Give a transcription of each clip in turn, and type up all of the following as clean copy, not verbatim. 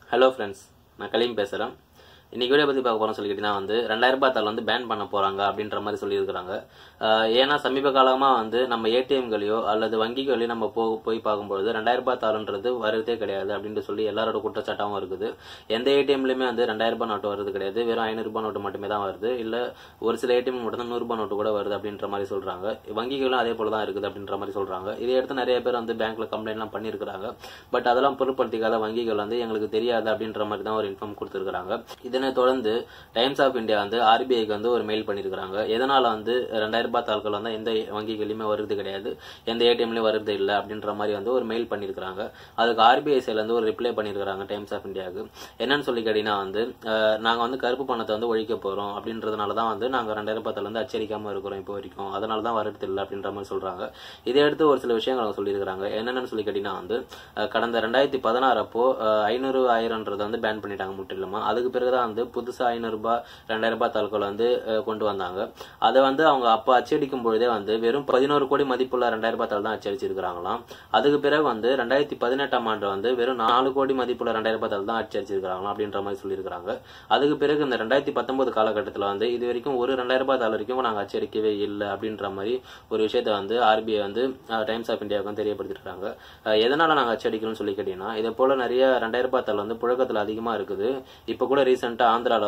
Hello friends, நான் கலீம் பேசுகிறேன். இன்னைக்கு வீடியோ பற்றி பார்க்க போகிறோம்னு சொல்லிக்கிட்டீங்கன்னா 2000 ரூபாய் தாள் பேன் பண்ண போகிறாங்க அப்படின்ற மாதிரி சொல்லியிருக்கிறாங்க. ஏன்னா சமீப காலமாக நம்ம ஏடிஎம்களையோ அல்லது வங்கிகளையோ நம்ம போய் பார்க்கும்பொழுது 2000 ரூபாய் தாள்ன்றது வருதே கிடையாது அப்படின்ட்டு சொல்லி எல்லாரோட குற்றச்சாட்டாகவும் இருக்குது. எந்த ஏடிஎம்லையுமே 2000 ரூபாய் நோட்டு வருது கிடையாது, வெறும் 500 ரூபாய் நோட்டு மட்டுமே தான் வருது. இல்லை ஒரு சில ஏடிஎம் மட்டும் தான் 100 ரூபாய் நோட்டு கூட வருது அப்படின்ற மாதிரி சொல்கிறாங்க. வங்கிகளும் அதே போல தான் இருக்குது அப்படின்ற மாதிரி சொல்கிறாங்க. இதை எடுத்து நிறைய பேர் பேங்க்ல கம்ப்ளைண்ட்லாம் பண்ணியிருக்கிறாங்க. பட் அதெல்லாம் பொருட்படுத்திக்காத வங்கிகள் எங்களுக்கு தெரியாது அப்படின்ற மாதிரி தான் ஒரு இன்ஃபார்ம் கொடுத்துருக்காங்க. இதனை தொடர்ந்து டைம்ஸ் ஆஃப் இந்தியா ஆர்பிஐக்கு ஒரு மெயில் பண்ணிருக்காங்க. எதனால 2000 ரூபாய் தாள்கள் எந்த வங்கிகளிலுமே வருது கிடையாது, எந்த ஏடிஎம்லயும் வருது இல்ல அப்படின்ற மாதிரி ஒரு மெயில் பண்ணிருக்காங்க. அதுக்கு ஆர்பிஐ சைட்ல ஒரு ரிப்ளை பண்ணிருக்காங்க டைம்ஸ் ஆஃப் இந்தியாவுக்கு. என்னன்னு சொல்லி கேட்டீங்கன்னா நாங்க கருப்பு பணத்தை ஒழிக்க போறோம் அப்படின்றதுனாலதான் நாங்க 2000 ரூபாய் தாள் அச்சடிக்காம இருக்கிறோம் இப்போ வரைக்கும், அதனாலதான் வருது இல்லை அப்படின்ற மாதிரி சொல்றாங்க. இதை எடுத்து ஒரு சில விஷயங்கள் சொல்லியிருக்காங்க. என்னன்னு சொல்லி கேட்டீங்கன்னா கடந்த 2016 அப்போ 500 1000 பேன் பண்ணிட்டாங்க முற்றிலுமா. அதுக்கு பிறகுதான் புதுசா 500 ரூபாய் 2000 ரூபாய் தாள்கள் கொண்டு வந்தாங்க. அதை அவங்க அப்ப அச்சடிக்கும் பொழுதே வெறும் 11 கோடி மதிப்புள்ள 2000 ரூபாய் தாள் தான் அச்சடிச்சிருக்காங்களாம். அதுக்கு பிறகு 2018ஆம் ஆண்டு வெறும் 4 கோடி மதிப்புள்ள 2000 ரூபாய் தாள் தான் அச்சடிச்சிருக்காங்களாம் அப்படின்ற மாதிரி சொல்லியிருக்காங்க. அதுக்கு பிறகு இந்த 2019 காலகட்டத்தில் இது வரைக்கும் ஒரு 2000 ரூபாய் தாள் வரைக்கும் நாங்க அச்சடிக்கவே இல்லை அப்படின்ற மாதிரி ஒரு விஷயத்த ஆர்பிஐ டைம்ஸ் ஆஃப் இந்தியாவுக்கு தெரியப்படுத்திருக்காங்க. எதனால நாங்க அச்சடிக்கணும்னு சொல்லி கேட்டீங்கன்னா, இதே போல நிறைய 2000 ரூபாய் தாள் புழக்கத்துல அதிகமா இருக்குது. இப்ப கூட ரீசெண்டா ஆந்திரால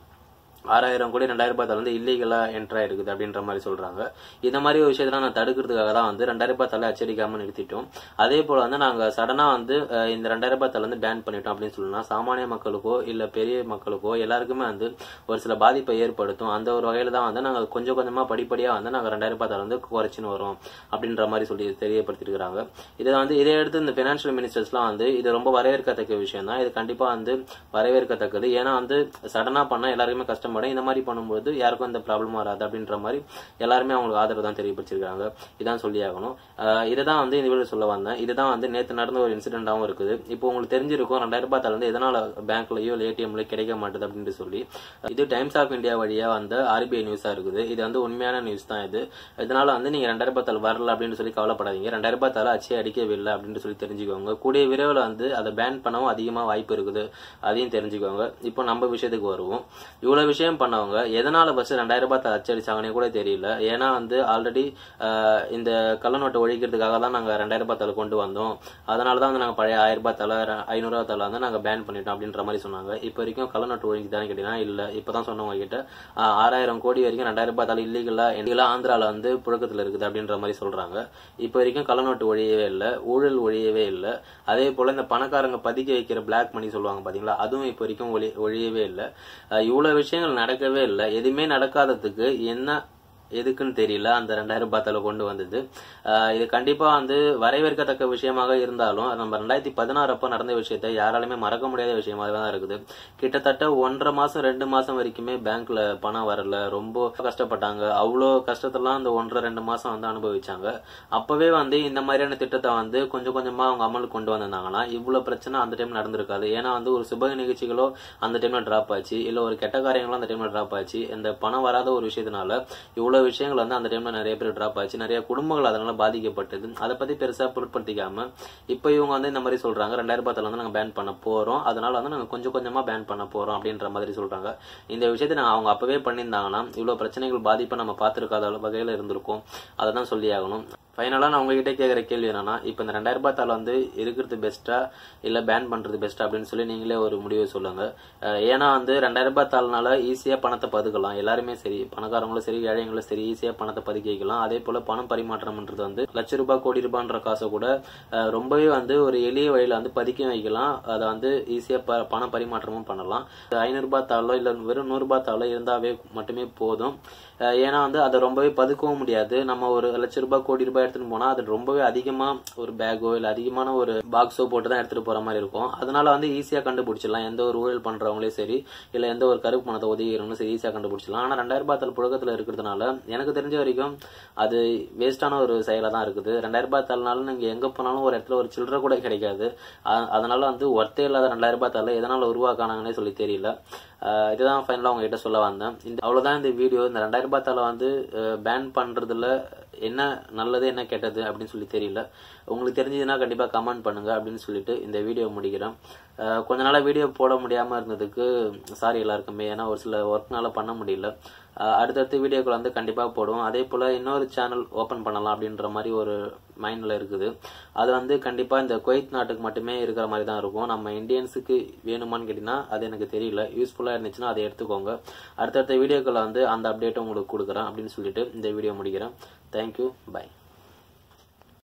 6000 கோடி 2000 ரூபாய் தாள் இல்லீகலா என்ட்ரா இருக்குது அப்படின்ற மாதிரி சொல்றாங்க. இந்த மாதிரி ஒரு விஷயத்துல நான் தடுக்கிறதுக்காக தான் 2000 ரூபாய் தாள் அச்சடிக்காம நிறுத்திட்டோம். அதே போல நாங்க சடனா இந்த 2000 ரூபாய் தாள் பேன் பண்ணிட்டோம் அப்படின்னு சொல்லலாம். சாமானிய மக்களுக்கோ இல்ல பெரிய மக்களுக்கோ எல்லாருக்குமே ஒரு சில பாதிப்பை ஏற்படுத்தும். அந்த ஒரு வகையில தான் நாங்க கொஞ்சம் கொஞ்சமா படிப்படியா நாங்க 2000 ரூபாய் தாள் குறைச்சின்னு வரோம் அப்படின்ற மாதிரி சொல்லி தெரியப்படுத்திருக்காங்க. இதை எடுத்து இந்த பினான்சியல் மினிஸ்டர்ஸ்லாம் இது ரொம்ப வரவேற்கத்தக்க விஷயம் தான். இது கண்டிப்பா வரவேற்கத்தக்கது. ஏன்னா சடனா பண்ணா எல்லாருக்குமே கஷ்டம். இந்த மாதிரி பண்ணும்போது யாருக்கும் எந்த ப்ராப்ளம் வராது அப்படின்ற மாதிரி எல்லாருமே அவங்களுக்கு ஆதரவு தான் தெரியப்படுத்திருக்காங்க. இதான் சொல்லி ஆகணும். இதான் இந்த வீடியோ சொல்ல வந்தேன். இதுதான் நேற்று நடந்த ஒரு இன்சிடென்டாவும் இருக்குது. இப்போ உங்களுக்கு தெரிஞ்சிருக்கும் 2000 ரூபாய் தாள் எதனால பேங்க்லயோ ஏடிஎம்ல கிடைக்க மாட்டேது அப்படின்னு சொல்லி. இது டைம்ஸ் ஆஃப் இந்தியா வழியா ஆர்பிஐ நியூஸா இருக்குது. இது உண்மையான நியூஸ் தான். இதனால நீங்க 2000 ரூபாய் தாள் வரல அப்படின்னு சொல்லி கவலைப்படாதீங்க. 2000 ரூபாய் தாள் அச்சே அடிக்கவில்லை அப்படின்னு சொல்லி தெரிஞ்சுக்கோங்க. கூடிய விரைவில் அதை பேன் பண்ணவும் அதிகமா வாய்ப்பு இருக்குது, அதையும் தெரிஞ்சுக்கோங்க. இப்போ நம்ம விஷயத்துக்கு வருவோம். இவ்வளவு விஷயம் பண்ணவங்க எதனால பஸ் 2000 ரூபாய் தாள் அச்சடிச்சாங்கன்னு கூட தெரியல. ஏன்னா ஆல்ரெடி இந்த கள்ள நோட்டை ஒழிக்கிறதுக்காக தான் நாங்க 2000 ரூபாய் தாள் கொண்டு வந்தோம். அதனாலதான் நாங்க பழைய 1000 ரூபாய் தாள் 500 ரூபாய் தாள் நாங்க பேன் பண்ணிட்டோம் அப்படின்ற மாதிரி சொன்னாங்க. இப்ப வரைக்கும் கள்ள நோட்டு ஒழிஞ்சுதானே கேட்டீங்கன்னா இல்ல. இப்பதான் சொன்னவங்க கிட்ட 6000 கோடி வரைக்கும் 2000 ரூபாய் தாள் இல்லீகலா ஆந்திரால புழக்கத்துல இருக்குது அப்படின்ற மாதிரி சொல்றாங்க. இப்ப வரைக்கும் கள்ள நோட்டு ஒழியவே இல்லை, ஊழல் ஒழியவே இல்லை. அதே போல இந்த பணக்காரங்க பதுக்கி வைக்கிற பிளாக் மணி சொல்லுவாங்க பாத்தீங்களா, அதுவும் இப்ப வரைக்கும் ஒழியவே இல்லை. இவ்வளவு விஷயங்கள் நடக்கவே இல்லை. எதுவுமே நடக்காததுக்கு என்ன எதுக்குன்னு தெரியல அந்த 2000 ரூபாய் தாள் கொண்டு வந்தது. இது கண்டிப்பா வரவேற்கத்தக்க விஷயமாக இருந்தாலும் நம்ம 2016 அப்ப நடந்த விஷயத்தை யாராலுமே மறக்க முடியாத விஷயமாக தான் இருக்குது. கிட்டத்தட்ட 1.5 மாசம் 2 மாசம் வரைக்குமே பேங்க்ல பணம் வரல, ரொம்ப கஷ்டப்பட்டாங்க. அவ்வளோ கஷ்டத்தெல்லாம் அந்த 1.5-2 மாசம் அனுபவிச்சாங்க. அப்பவே இந்த மாதிரியான திட்டத்தை கொஞ்சம் கொஞ்சமா அவங்க அமலுக்கு கொண்டு வந்திருந்தாங்கன்னா இவ்வளவு பிரச்சனை அந்த டைம் நடந்திருக்காது. ஏன்னா ஒரு சுப நிகழ்ச்சிகளோ அந்த டைம்ல டிராப் ஆச்சு, இல்ல ஒரு கெட்ட காரியங்களோ அந்த டைம்ல டிராப் ஆச்சு. இந்த பணம் வராத ஒரு விஷயத்தினால இவ்வளவு விஷயங்கள் அந்த டைம்ல நிறைய பேர் டிராப் ஆச்சு, நிறைய குடும்பங்கள் அதனால பாதிக்கப்பட்டது. அதை பத்தி பெருசா பொருட்படுத்திக்காம இப்ப இவங்க இந்த மாதிரி சொல்றாங்க 2000 ரூபாய் தாள் நாங்க பேன் பண்ண போறோம், அதனால நாங்க கொஞ்சம் கொஞ்சமா பேன் பண்ண போறோம் அப்படின்ற மாதிரி சொல்றாங்க. இந்த விஷயத்தை அவங்க அப்பவே பண்ணியிருந்தாங்கன்னா இவ்வளவு பிரச்சனைகள் பாதிப்பை நம்ம பார்த்திருக்காத வகையில இருந்திருக்கும். அதை தான் சொல்லி ஆகணும். ஃபைனலா நான் உங்ககிட்ட கேட்கிற கேள்வி என்னன்னா, இப்ப இந்த 2000 ரூபாய் தாள் இருக்கிறது பெஸ்டா இல்ல பேன் பண்றது பெஸ்டா அப்படின்னு சொல்லி நீங்களே ஒரு முடிவு சொல்லுங்க. ஏன்னா 2000 ரூபாய் தாள்னால ஈஸியா பணத்தை பதுக்கலாம். எல்லாருமே சரி, பணக்காரங்களும் சரி ஏழைங்களும் சரி ஈஸியா பணத்தை பதுக்கி வைக்கலாம். அதே போல பணம் பரிமாற்றம்ன்றது லட்ச ரூபாய் கோடி ரூபாய்ன்ற காசை கூட ரொம்பவே ஒரு எளிய வழியில பதுக்கி வைக்கலாம். அதை ஈஸியா பண பரிமாற்றமும் பண்ணலாம். 500 ரூபாய் தாளோ இல்ல வெறும் 100 ரூபாய் தாளோ இருந்தாவே மட்டுமே போதும். ஏன்னா அதை ரொம்பவே பதுக்கவும் முடியாது. நம்ம ஒரு லட்ச ரூபாய் கோடி ரூபாய் எடுத்துட்டு போனா அது ரொம்பவே அதிகமா ஒரு பேக்கோ இல்ல அதிகமான ஒரு பாக்ஸோ போட்டு தான் எடுத்துட்டு போற மாதிரி இருக்கும். அதனால ஈஸியா கண்டுபிடிச்சிடலாம். எந்த ஒரு ஊழல் பண்றவங்களே சரி இல்ல எந்த ஒரு கருப்பு பணத்தை ஒதுக்கிறவங்களும் சரி ஈஸியா கண்டுபிடிச்சிடலாம். ஆனா 2000 ரூபாய் தாள் புழக்கத்துல இருக்கிறதுனால எனக்கு தெரிஞ்ச வரைக்கும் அது வேஸ்டான ஒரு செயலா தான் இருக்குது. 2000 ரூபாய் தாள்னால நீங்க எங்க போனாலும் ஒரு இடத்துல ஒரு சில்லறை கூட கிடைக்காது. அதனால ஒர்த்தே இல்லாத 2000 ரூபாய் தாள் எதனால உருவாக்கானாங்கன்னே சொல்லி தெரியல. இதுதான் ஃபைனலா உங்ககிட்ட சொல்ல வந்தேன். அவ்வளவுதான் இந்த வீடியோ. இந்த 2000 ரூபாய் தாளை பேன் பண்றதுல என்ன நல்லது என்ன கெட்டது அப்படின்னு சொல்லி தெரியல. உங்களுக்கு தெரிஞ்சதுன்னா கண்டிப்பாக கமெண்ட் பண்ணுங்க அப்படின்னு சொல்லிட்டு இந்த வீடியோ முடிக்கிறேன். கொஞ்ச நாளாக வீடியோ போட முடியாமல் இருந்ததுக்கு சாரி எல்லாருக்குமே, ஏன்னா ஒரு சில ஒர்க்னால பண்ண முடியல. அடுத்தடுத்த வீடியோக்கள் வந்து கண்டிப்பாக போடுவோம். அதே போல் இன்னொரு சேனல் ஓப்பன் பண்ணலாம் அப்படின்ற மாதிரி ஒரு மைண்டில் இருக்குது. அது வந்து கண்டிப்பாக இந்த குவைத் நாட்டுக்கு மட்டுமே இருக்கிற மாதிரி தான் இருக்கும். நம்ம இந்தியன்ஸுக்கு வேணுமான்னு கேட்டிங்கன்னா அது எனக்கு தெரியல. யூஸ்ஃபுல்லாக இருந்துச்சுன்னா அதை எடுத்துக்கோங்க. அடுத்தடுத்த வீடியோக்களை வந்து அந்த அப்டேட்டை உங்களுக்கு கொடுக்குறேன் அப்படின்னு சொல்லிட்டு இந்த வீடியோ முடிக்கிறேன். Thank you, by.